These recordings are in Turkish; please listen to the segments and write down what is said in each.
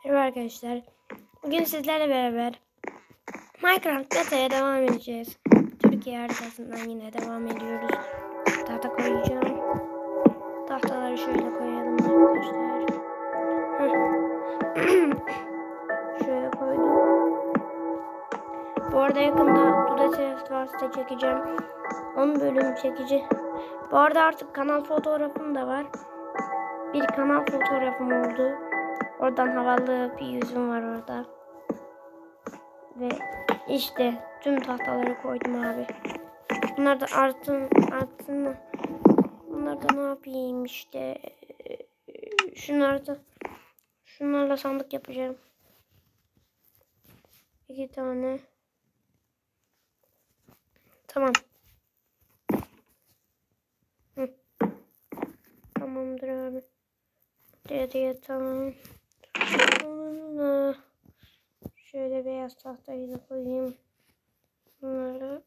Merhaba arkadaşlar. Bugün sizlerle beraber Minecraft Beta'ya devam edeceğiz. Türkiye haritasından yine devam ediyoruz. Tahta koyacağım. Tahtaları şöyle koyalım arkadaşlar. Şöyle koydum. Bu arada yakında Duda Telefonu çekeceğim. 10 bölüm çekeceğim. Bu arada artık kanal fotoğrafım da var. Bir kanal fotoğrafım oldu. Oradan havalı bir yüzüm var orada. Ve işte tüm tahtaları koydum abi. Bunlar da artsın. Bunlar da ne yapayım işte. Şunlarla sandık yapacağım. 2 tane. Tamam. Tamamdır abi. Diye tamam. Şöyle beyaz tahtayı da koyayım. Bunları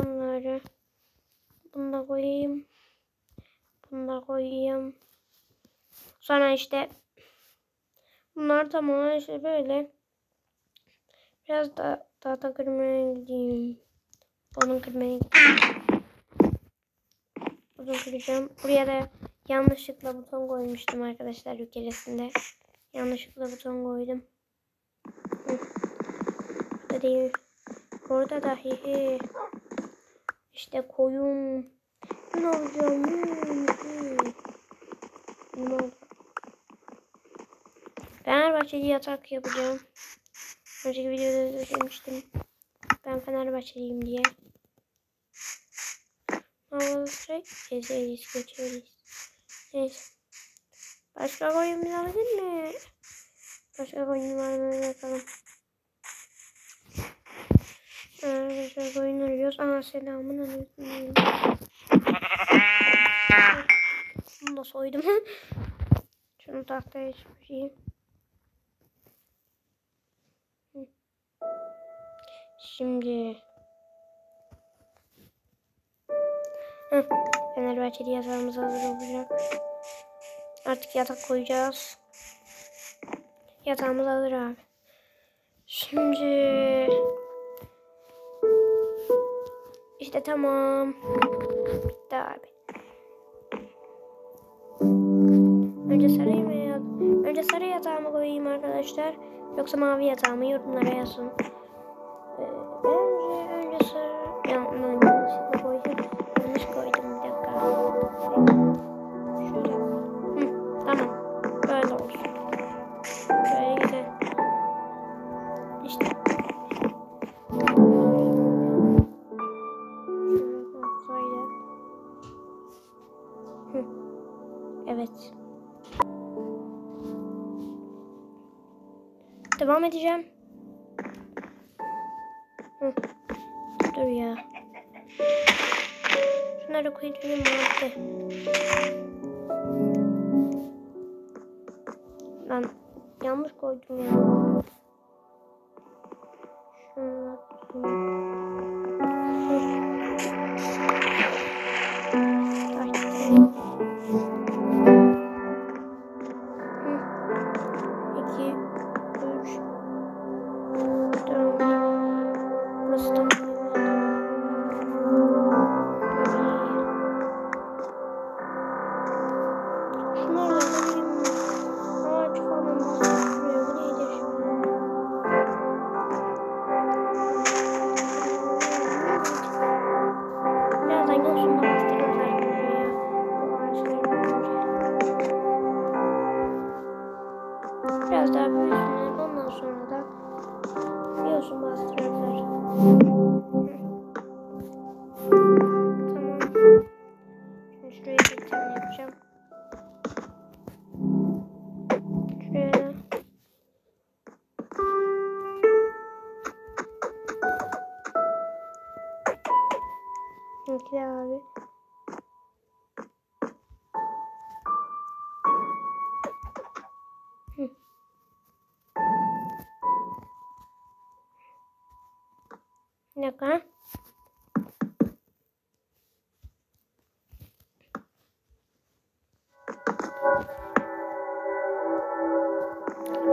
bunu da koyayım. Bunu da koyayım. Sonra işte bunlar tamam işte böyle. Biraz da tahta kırmaya gideyim. Onu kırmaya gideyim. Bunu kıracağım. Buraya da yanlışlıkla buton koymuştum arkadaşlar yükselesinde. Yanlışlıkla buton koydum. Burada değil. Orada da hihi. İşte koyun. Ne olacağım? Ne oldu? Fenerbahçeli yatak yapacağım. Önceki videoda da demiştim. Ben Fenerbahçeliyim diye. Ezeriz geçeriz. Neyse. Başka koyun alabilir mi? Başka koyun var mı? Bakalım. Arkadaşlar koyun arıyoruz. Aa selamun aleyküm. Bunu da soydum. Şunu tahtaya çıkayım. Şimdi Fenerbahçeli yatağımız hazır olacak. Artık yatak koyacağız. Yatağımız hazır abi. Şimdi işte tamam. Bitti abi. Önce sarı yatağımı koyayım arkadaşlar. Yoksa mavi yatağımı yorumlara yazın. Önce sarı. Yanlışlıkla koydum. Yanlış koydum bir dakika. Şöyle. Tamam. Böyle olsun. Böyle güzel. İşte. Evet. Devam edeceğim. Dur ya. Şunları koyayım artık. Lan yanlış koydum ya. Şunu biraz daha büyüsünler. Ondan sonra da yosun bastırırlar. Tamam. Şimdi şuraya bir tane yapacağım. Şuraya. İki abi. Bir dakika.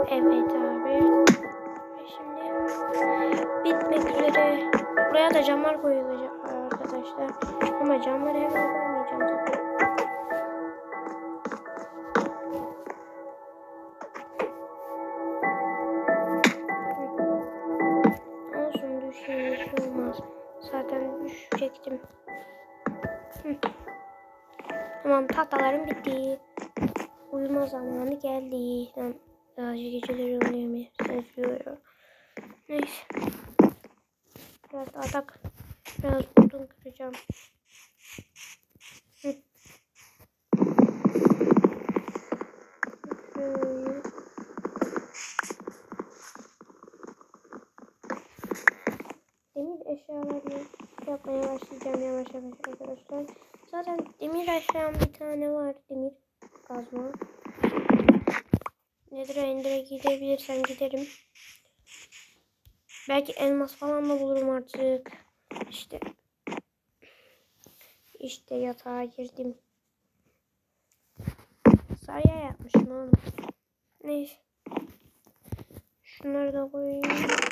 Evet abi. Şimdi bitmek üzere. Buraya da camlar koyulacak arkadaşlar. Ama camları hemen koymayacağım tabii. Olsun, düşüyor, bir şey olmaz. Zaten düşecektim. Tamam, tahtalarım bitti. Uyuma zamanı geldi. Daha geceleri uyuyamıyorum. Seviyorum. Neyse. Biraz atak. Biraz odun kıracağım. Şöyle. Demir eşyalarını yapmaya başlayacağım yavaş yavaş arkadaşlar. Zaten demir eşyam bir tane var. Demir kazma. Ender'e gidebilirsem giderim. Belki elmas falan da bulurum artık. İşte yatağa girdim. Sarıya yapmışım oğlum. Neyse. Şunları da koyayım.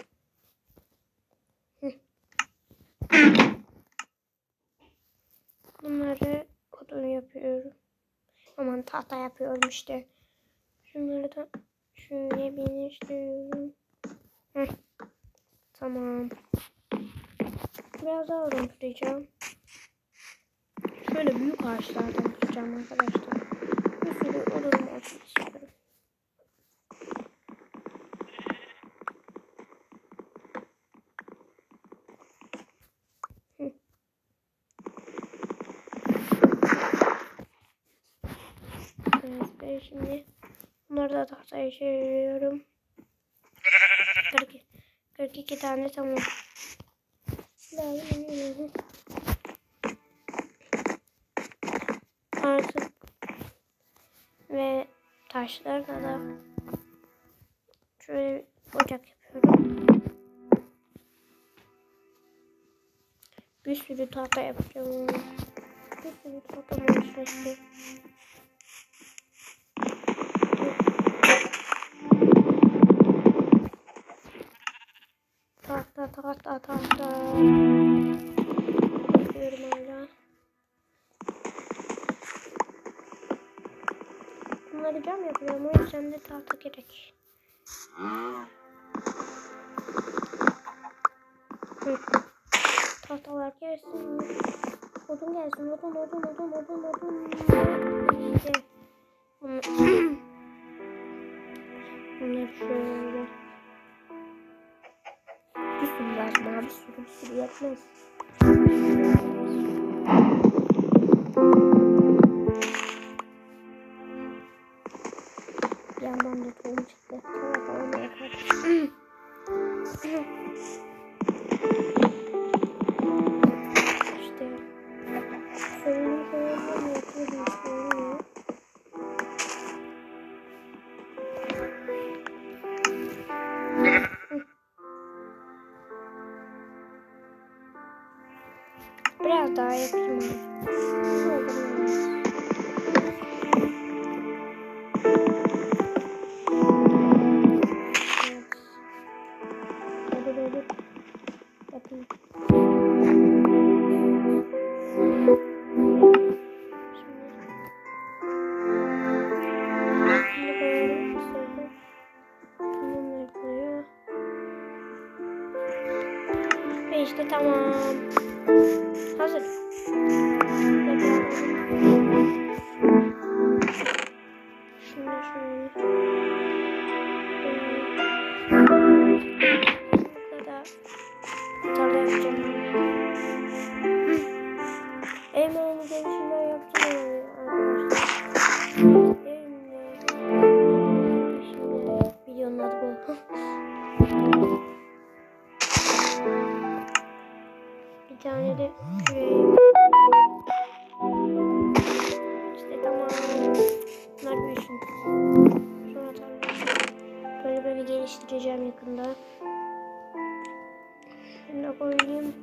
Bunları odun yapıyorum. Aman tahta yapıyorum işte. Şunları da şöyle birleştiriyorum. Tamam. Biraz daha odun kıracağım. Şöyle büyük ağaçlardan kıracağım arkadaşlar. Bir sürü odun yapmak istiyorum. Evet, ben şimdi bunları da tahtaya çeviriyorum. 42 tane tamam. Artık ve taşlarla da şöyle ocak yapıyorum. Bir sürü tahta yapacağım. Bir sürü tahta oluşmuştu. Tahta. Yapıyorum hala. Bunları cam yapıyorum. O yüzden de tahta gerek. Tahtalar gelsin. Odun gelsin. Odun. İşte. Bunları şöyle. Bir sürü lazım abi. Bir sürü yetmez. Bir yandan da tohum çıktı. Sonra yaparız. İşte. Şöyle yapıyorum. Biraz daha yapayım. Hadi. Yapayım. Ve işte tamam. Hazır. Şunu şöyle. Burada tarla yapacağım. Elmanın gelişimler yapacağım arkadaşlar. Şimdi videonun adı bu. Bir tane de şuraya. İşte tamam. Bunlar büyüsün. Sonra tabii böyle geliştireceğim yakında. Şunu da koyayım.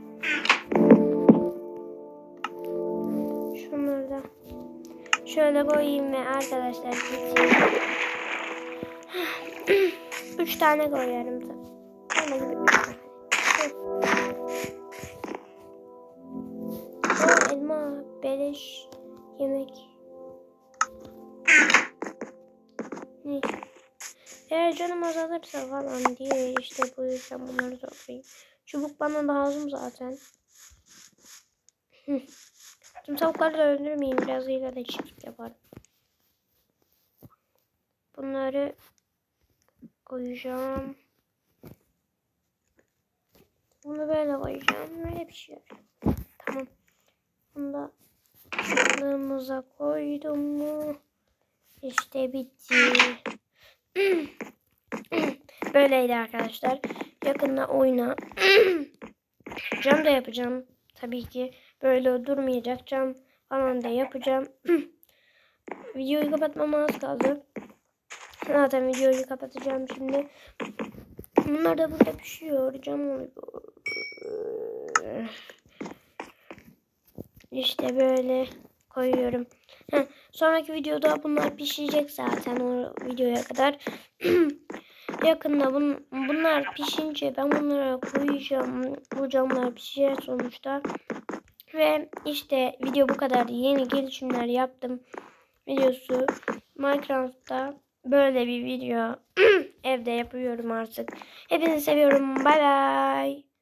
Şunları da şöyle koyayım ve arkadaşlar tane koyarım. Tane gibi 3 tane. Elma, beleş, yemek. Neyse. Eğer canım azalırsa falan diye işte bu yüzden bunları toplayayım. Çubuk bana lazım zaten. Tüm tavukları da öldürmeyeyim. Birazıyla da çift yaparım. Bunları koyacağım. Bunu böyle koyacağım. Böyle bir şey. Tamam. Bunu da çubuğumuza koydum mu? İşte bitti. Böyleydi arkadaşlar. Yakında oyuna cam da yapacağım. Tabii ki böyle durmayacak. Cam falan da yapacağım. Videoyu kapatmama az kaldı. Zaten videoyu kapatacağım şimdi. Bunlar da burada pişiyor. Cam oluyor. İşte böyle koyuyorum. Sonraki videoda bunlar pişecek zaten o videoya kadar. Yakında bunlar pişince ben bunlara koyacağım. Bu camlar pişecek sonuçta. Ve işte video bu kadar. Yeni gelişimler yaptım. Videosu Minecraft'ta böyle bir video evde yapıyorum artık. Hepinizi seviyorum. Bay bay.